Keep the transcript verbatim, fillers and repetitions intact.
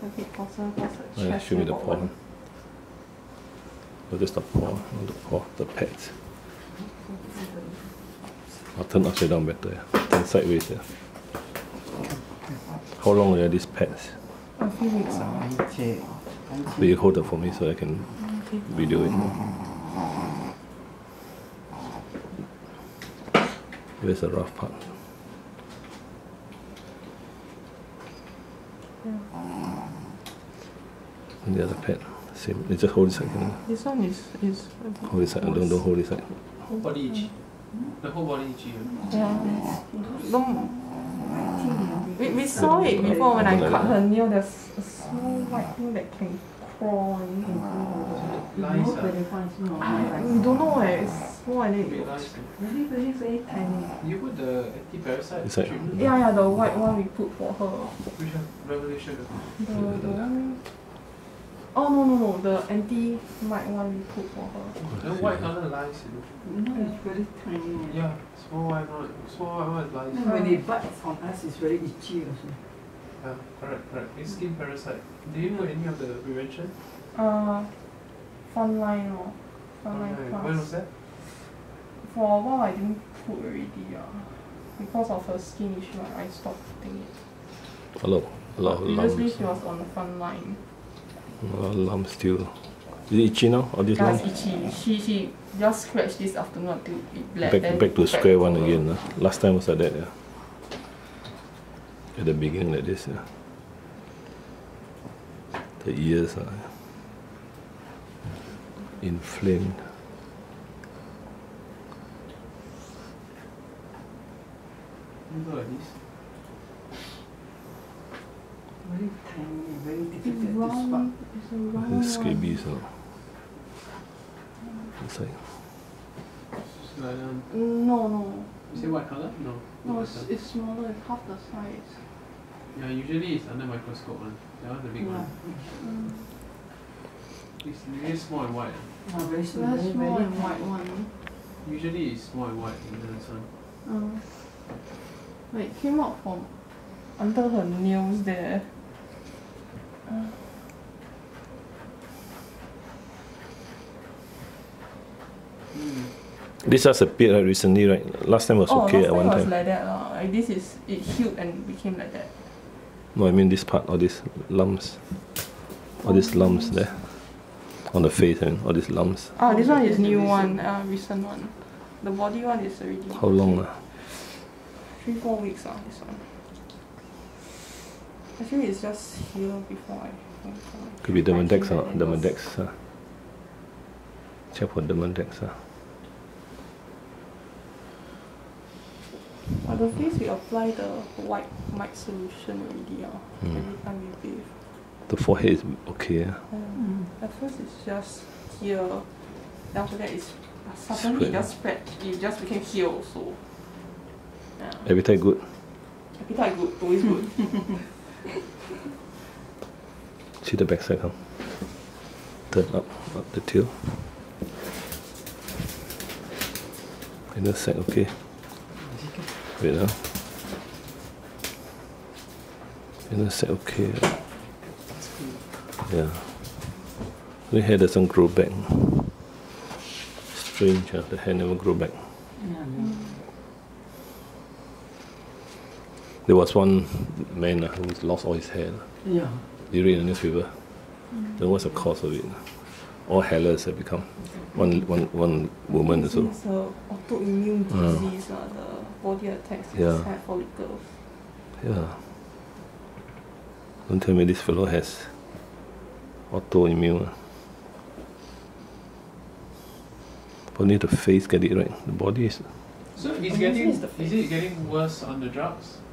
Okay, pause, pause. Oh, yeah, show me the paw. Oh, just the paw, not the paw, the pads. I'll turn upside down better. Yeah. Turn sideways. Yeah. How long are these pads? A few weeks. Will you hold it for me so I can Okay. video it? Here's the rough part. Yeah. And the other pad, same. You just hold this side. Can you? This one is is. Hold this side. Don't don't hold this side. Whole body itchy. The whole body itchy. Yeah. Don't. We, we saw it before when I cut her nail. There's a small white thing that can crawl. Lice. I, we don't know eh. It's small and it. Very, very, very tiny. You put the anti-parasite It's like- treatment? Yeah, yeah, the white one we put for her. Which one? Revolution. The, the one. Oh no no no, the anti-mite one we put for her. The white colour lice. You know. No, it's very tiny. Yeah, small white one. Small white one is lice. And when it bites on us, it's very itchy also. Yeah, correct, correct. It's skin parasite. Did you put any of the prevention? Uh, Frontline or Frontline Okay. Plus. When was that? For a while I didn't put already, yeah. Because of her skin issue, I stopped putting it. Hello. Hello. Previously Lumps. she was on Frontline. Uh, lumps still. Is it itchy now? All these Yeah, lumps? it's itchy. She, she just scratched this afternoon until it bled. Back, then back to put square one to- again. Uh. Last time was like that, yeah. At the beginning like this, yeah. The ears are inflamed. You go like this. Very tiny, very It's difficult to spot. round. It's a round It's one. scabies. Uh. It's like, Just lie down. No, no. You say white colour? No. No, not it's, white colour. it's smaller. It's half the size. Yeah, usually it's under microscope one. That one's the big Yeah. one. Mm. It's really small and white. Yeah, very It's small, very very, small very and white one. Usually it's small and white in this one. Uh, like it came out from under her nails there. Uh, Mm. this just appeared right, recently, right? Last time was oh, okay last at time one was time. like that lah. Like this is it healed and became like that. No, I mean this part, all these lumps. All these lumps there. On the face, I mean, all these lumps. Ah, this Oh, one this is is new recent. one, uh, recent one. The body one is already. How long? okay. Uh? Three four weeks ah, this one. Actually, it's just here before I. before I- Could be I Dermadex came or back, then it was- Dermadex. Uh. Check for Dermadex. Uh. On the face, we apply the white mite solution already ah, Mm. every time we bathe. The forehead is okay. Uh. Um, Mm. At first it's just here, then after that it's suddenly Spread. it just spread. It just became here also. Yeah. Appetite good. Appetite good, always good. See the backside, huh? Turn up, up the tail. Inner side, okay. Wait, huh? Inner side, okay. Yeah. The hair doesn't grow back. Strange, huh? The hair never grow back. Yeah. There was one man uh, who lost all his hair. Yeah. Did you read the newspaper? Don't know what's the cause of it. All hairless have become. One, one, one woman This also. is a autoimmune Mm. disease. Uh, the body attacks his Yeah. hair follicles. Yeah. Don't tell me this fellow has autoimmune. Only the face get it right. The body is. So he's Obviously getting, it's the is it getting worse on the drugs?